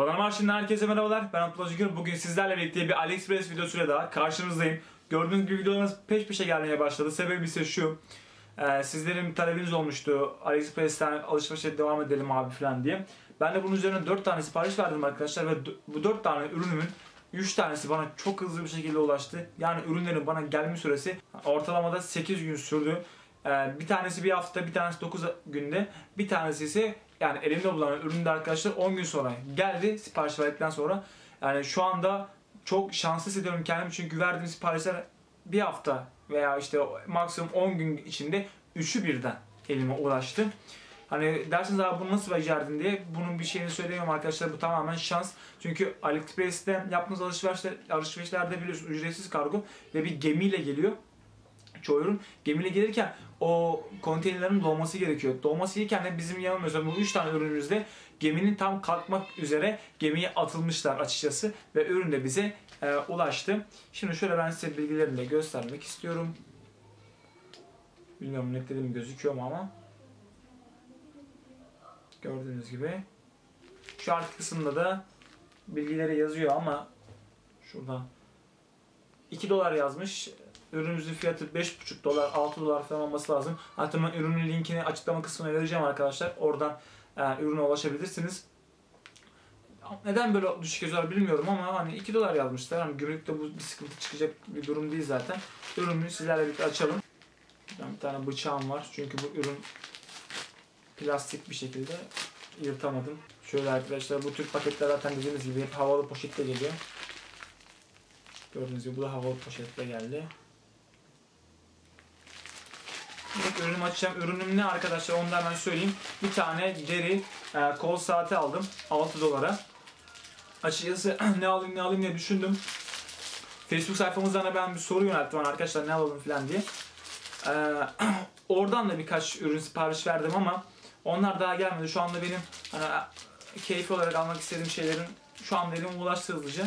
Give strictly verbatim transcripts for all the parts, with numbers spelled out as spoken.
Dolar Marşı'ndan herkese merhabalar. Ben Abdullah Cıgır. Bugün sizlerle birlikte bir AliExpress videosuyla daha karşınızdayım. Gördüğünüz gibi videolarımız peş peşe gelmeye başladı. Sebebi ise şu. Ee, sizlerin bir talebiniz olmuştu. AliExpress'ten alışverişe devam edelim abi falan diye. Ben de bunun üzerine dört tane sipariş verdim arkadaşlar. Ve bu dört tane ürünümün üç tanesi bana çok hızlı bir şekilde ulaştı. Yani ürünlerin bana gelme süresi ortalamada sekiz gün sürdü. Ee, bir tanesi bir hafta, bir tanesi dokuz günde, bir tanesi ise yani elimde bulunan ürün de arkadaşlar on gün sonra geldi sipariş verdikten sonra. Yani şu anda çok şanslı hissediyorum kendimi çünkü verdiğim siparişler bir hafta veya işte maksimum on gün içinde üçü birden elime ulaştı. Hani dersiniz abi bunu nasıl becerdin diye, bunun bir şeyini söylemiyorum arkadaşlar, bu tamamen şans. Çünkü AliExpress'te yaptığınız alışverişler, alışverişlerde biliyorsunuz ücretsiz kargo ve bir gemiyle geliyor. Çoğu ürün gemiyle gelirken o konteynerlerin dolması gerekiyor. Dolması iken de bizim yanımızda bu üç tane ürünümüzde geminin tam kalkmak üzere gemiye atılmışlar açıkçası ve ürün de bize e, ulaştı. Şimdi şöyle ben size bilgilerini de göstermek istiyorum. Bilmiyorum netledim gözüküyor mu ama gördüğünüz gibi şu alt kısımda da bilgileri yazıyor ama şurada iki dolar yazmış. Ürünümüzün fiyatı beş buçuk dolar, altı dolar falan olması lazım. Hatta ben ürünün linkini açıklama kısmına vereceğim arkadaşlar. Oradan e, ürüne ulaşabilirsiniz. Neden böyle düşük yazıyor bilmiyorum ama hani iki dolar yazmışlar. Hani gümrükte bu bir sıkıntı çıkacak bir durum değil zaten. Ürünü sizlerle birlikte açalım. Ben bir tane bıçağım var çünkü bu ürün plastik bir şekilde yırtamadım. Şöyle arkadaşlar, bu tür paketler zaten dediğimiz gibi hep havalı poşetle geliyor. Gördüğünüz gibi bu da havalı poşetle geldi. İlk ürünümü açacağım. Ürünüm ne arkadaşlar, onu da hemen söyleyeyim. Bir tane deri e, kol saati aldım altı dolara. Açıkçası ne alayım ne alayım diye düşündüm. Facebook sayfamızdan da ben bir soru yönelttim arkadaşlar ne alalım falan diye. Ee, oradan da birkaç ürün sipariş verdim ama onlar daha gelmedi. Şu anda benim hani, keyfi olarak almak istediğim şeylerin şu anda elime ulaştı hızlıca.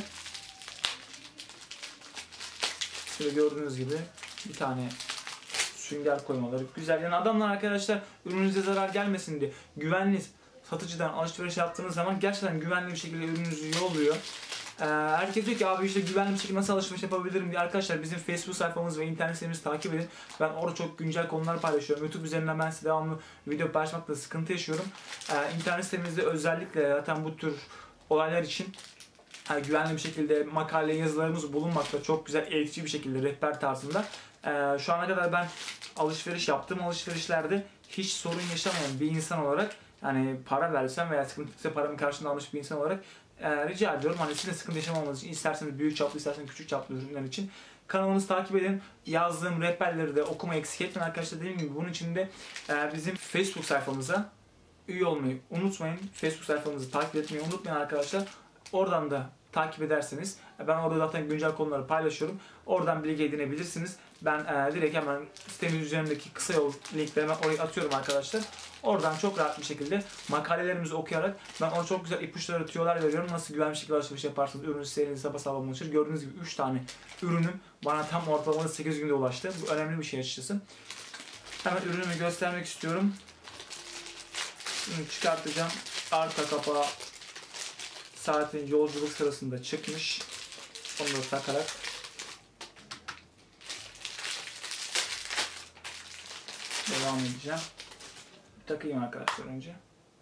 Şöyle gördüğünüz gibi bir tane sünger koymaları güzel. Yani adamlar arkadaşlar ürününüze zarar gelmesin diye güvenli satıcıdan alışveriş yaptığınız zaman gerçekten güvenli bir şekilde ürününüzü yolluyor. Ee, herkes diyor ki abi işte güvenli bir şekilde nasıl alışveriş yapabilirim diye. Arkadaşlar bizim Facebook sayfamız ve internet sitemizi takip edin. Ben orada çok güncel konular paylaşıyorum. YouTube üzerinden ben size devamlı video paylaşmakta sıkıntı yaşıyorum. Ee, internet sitemizde özellikle zaten bu tür olaylar için yani güvenli bir şekilde makale yazılarımız bulunmakta, çok güzel eğitici bir şekilde rehber tarzında. Ee, şu ana kadar ben alışveriş yaptığım alışverişlerde hiç sorun yaşamayan bir insan olarak, yani para versem veya sıkıntıysa paramın karşılığında almış bir insan olarak e, rica ediyorum. Hani sizin sıkıntı yaşamamanız için isterseniz büyük çaplı isterseniz küçük çaplı ürünler için kanalımızı takip edin. Yazdığım rehberleri de okuma eksik etmeyin arkadaşlar. Dediğim gibi bunun için de e, bizim Facebook sayfamıza üye olmayı unutmayın. Facebook sayfamızı takip etmeyi unutmayın arkadaşlar. Oradan da takip ederseniz ben orada zaten güncel konuları paylaşıyorum. Oradan bilgi edinebilirsiniz. Ben e, direkt hemen sitemiz üzerindeki kısa yol linklerimi oraya atıyorum arkadaşlar. Oradan çok rahat bir şekilde makalelerimizi okuyarak ben ona çok güzel ipuçları, tüyolar veriyorum. Nasıl güvenli bir şekilde alışveriş yaparsınız, ürünü serinizi sapasağlam ulaşır. Gördüğünüz gibi üç tane ürünüm bana tam ortalamada sekiz günde ulaştı. Bu önemli bir şey açıkçası. Hemen ürünümü göstermek istiyorum. Şimdi çıkartacağım. Arka kapağı saatin yolculuk sırasında çıkmış. Onu da takarak devam edeceğim. Takayım arkadaşlar önce.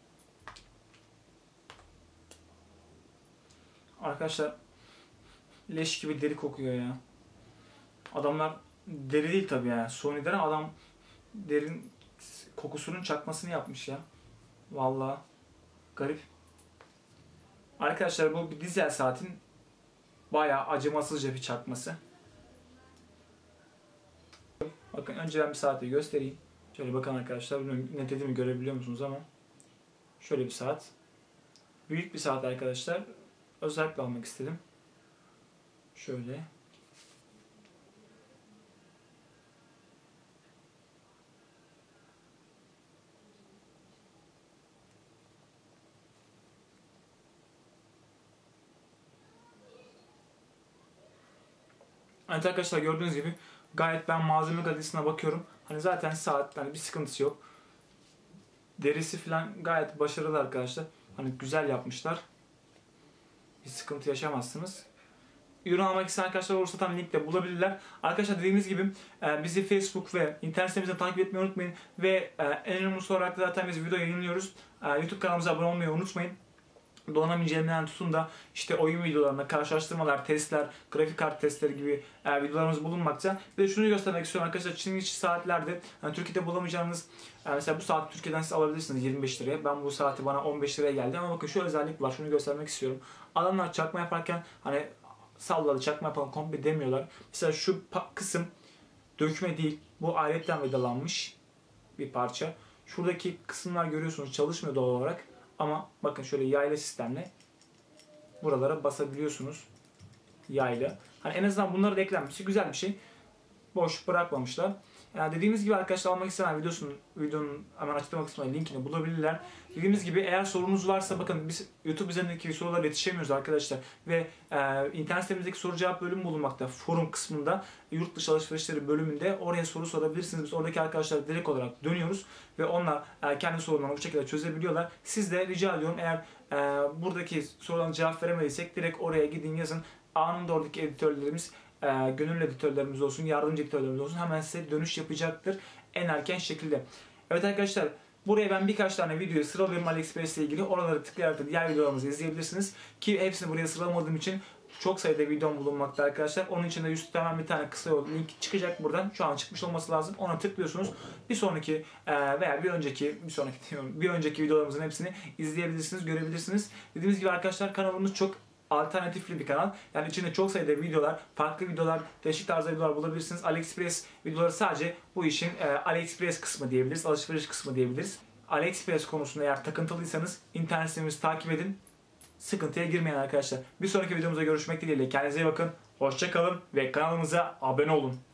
Arkadaşlar leş gibi deri kokuyor ya. Adamlar deri değil tabii yani. Sony'den adam derin kokusunun çakmasını yapmış ya. Vallahi garip. Arkadaşlar bu bir dizel saatin bayağı acımasızca bir çakması. Bakın önce ben bir saati göstereyim. Şöyle bakın arkadaşlar, bilmiyorum net dediğimi görebiliyor musunuz ama şöyle bir saat. Büyük bir saat arkadaşlar. Özellikle almak istedim. Şöyle. Evet arkadaşlar, gördüğünüz gibi gayet ben malzeme kalitesine bakıyorum. Hani zaten saat hani bir sıkıntısı yok. Derisi falan gayet başarılı arkadaşlar. Hani güzel yapmışlar. bir sıkıntı yaşamazsınız. Ürün almak isteyen arkadaşlar olursa tam linkte bulabilirler. Arkadaşlar dediğimiz gibi bizi Facebook ve internet sitemizden takip etmeyi unutmayın. Ve en önemlisi olarak da zaten biz video yayınlıyoruz. YouTube kanalımıza abone olmayı unutmayın. Donanım incelemeden tutun da işte oyun videolarına, karşılaştırmalar, testler, grafik kart testleri gibi e, videolarımız bulunmakta. Bir de şunu göstermek istiyorum arkadaşlar, Çin içi saatlerde yani Türkiye'de bulamayacağınız e, mesela bu saati Türkiye'den siz alabilirsiniz yirmi beş liraya. Ben bu saati bana on beş liraya geldi ama bakın şu özellik var, şunu göstermek istiyorum. Adamlar çakma yaparken hani salladı çakma yapalım komple demiyorlar. Mesela şu kısım dökme değil, bu aletten vidalanmış bir parça. Şuradaki kısımlar görüyorsunuz çalışmıyor doğal olarak. Ama bakın şöyle yaylı sistemle buralara basabiliyorsunuz. Yaylı. Hani en azından bunları da eklenmesi güzel bir şey. Boş bırakmamışlar. Yani dediğimiz gibi arkadaşlar almak isteyen videosunun, videonun hemen açıklama kısmında linkini bulabilirler. Dediğimiz gibi eğer sorunuz varsa bakın biz YouTube üzerindeki sorulara yetişemiyoruz arkadaşlar. Ve e, internet sitemizdeki soru cevap bölümü bulunmakta. Forum kısmında, yurt dışı alışverişleri bölümünde oraya soru sorabilirsiniz. Biz oradaki arkadaşlar direkt olarak dönüyoruz. Ve onlar e, kendi sorunlarını bu şekilde çözebiliyorlar. Siz de rica ediyorum eğer e, buradaki sorularına cevap veremediysek direkt oraya gidin yazın. Anında oradaki editörlerimiz, E, gönüllü editörlerimiz olsun, yardımcı editörlerimiz olsun hemen size dönüş yapacaktır en erken şekilde. Evet arkadaşlar, buraya ben birkaç tane videoyu sıralıyorum AliExpress ile ilgili. Oraları tıklayarak diğer videolarımızı izleyebilirsiniz. Ki hepsini buraya sıralamadığım için çok sayıda videom bulunmakta arkadaşlar. Onun için de üstte hemen bir tane kısa yol link çıkacak buradan. Şu an çıkmış olması lazım. Ona tıklıyorsunuz. Bir sonraki veya bir önceki, bir sonraki diyorum, bir önceki videolarımızın hepsini izleyebilirsiniz, görebilirsiniz. Dediğimiz gibi arkadaşlar kanalımız çok alternatifli bir kanal. Yani içinde çok sayıda videolar, farklı videolar, değişik tarzda videolar bulabilirsiniz. AliExpress videoları sadece bu işin e, AliExpress kısmı diyebiliriz, alışveriş kısmı diyebiliriz. AliExpress konusunda eğer takıntılıysanız internet sitemizi takip edin. Sıkıntıya girmeyin arkadaşlar. Bir sonraki videomuzda görüşmek dileğiyle. Kendinize iyi bakın. Hoşça kalın ve kanalımıza abone olun.